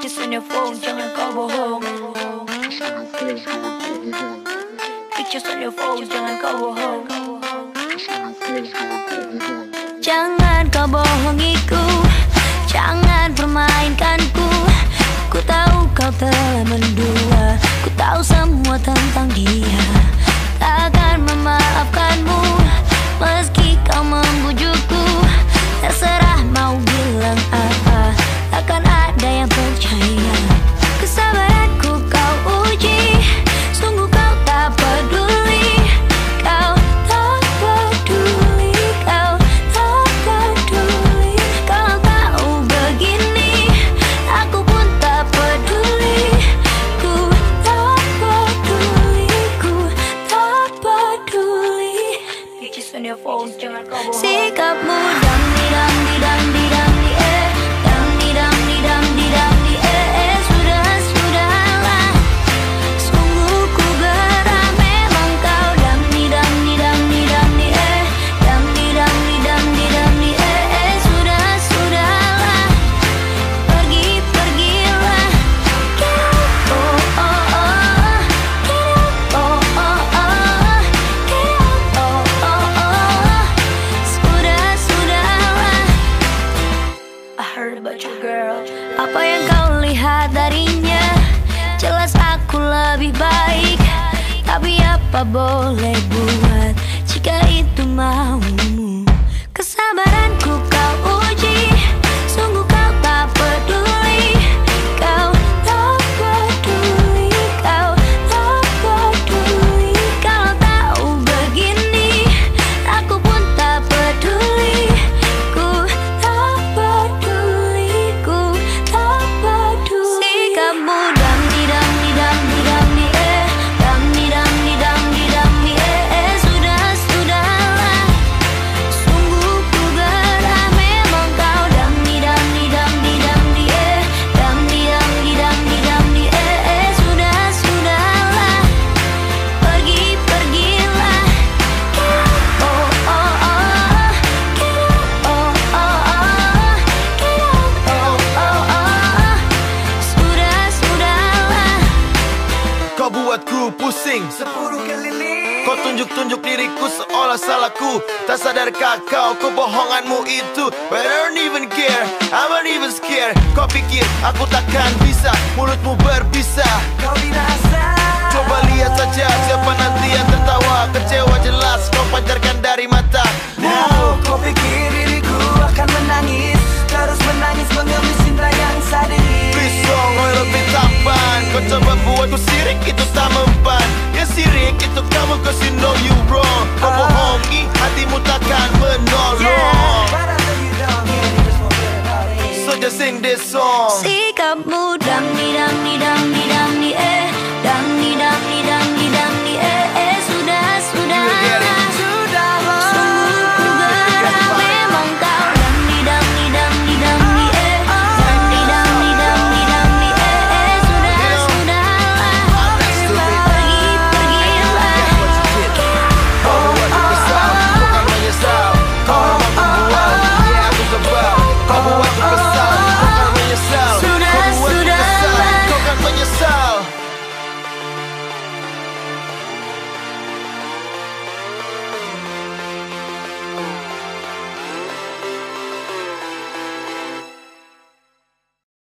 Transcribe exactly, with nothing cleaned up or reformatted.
Pictures on your phone, jangan kau bohong. Pictures on your phone, jangan kau bohong. Jangan kau bohongiku, jangan permainkanku. Ku tahu kau telah mendua, ku tahu semua tentang dia. Takkan memaafkanmu meski kau membujukku. Terserah mau bilang apa, takkan ada yang percaya. Kesabaranku kau uji, sungguh kau tak peduli. Kau tak peduli, kau tak peduli. Kalau tahu begini, aku pun tak peduli. Ku tak peduli, ku tak peduli. Pictures on your phone, jangan kau bohong. Sikapmu dam di dam di dam di dam di eh, dam di dam di dam di dam di eh, eh. Sudah sudahlah, sungguh ku gerah. Memang kau dam di dam di dam di dam di eh, dam di dam di dam di dam di eh, eh. Sudah sudahlah, pergi pergilah. Get up, oh oh oh, get up, oh oh oh, get up, oh oh oh. Sudah sudahlah. I heard about you, girl. Apa yang kau lihat darinya? Jelas aku lebih baik, tapi apa boleh buat jika itu maumu. Kesabaranku kau uji, sungguh kau tak peduli. Kau tak peduli, kau tak peduli. Kalau tahu begini, aku pun tak peduli. Ku tak peduli, ku tak peduli. Sikapmu dam di dam di dam di dam di eh, dam di dam di dam di dam di eh, eh. Sudah sudahlah, sungguh ku gerah. Memang kau dam di dam di dam di dam di eh, dam di dam di dam di dam di eh, eh. Sudah sudahlah, pergi pergilah. Get up, oh oh oh, get up, oh oh oh, get up, oh oh oh. Sudah sudahlah. Kau buatku pusing Sepuluh keliling. Kau tunjuk-tunjuk diriku seolah salahku. Tak sadarkah kau kebohonganmu itu? But I don't even care, I'm not even scared. Kau pikir aku takkan bisa, mulutmu berbisa. Kau binasa. Coba lihat saja siapa nanti yang tertawa. Kecewa jelas kau pancarkan dari mata. Now, kau pikir diriku akan menangis, terus menangis mengemis cinta yang sadis. Please dong, kau lebih tampan. Kau coba buatku sirik, itu tak mempan. Yang sirik itu kamu, cause you know you wrong. Kau bohongi, hatimu takkan menolong. Yeah, but I know you don't get it, just forget about it. So just sing this song. Sikapmu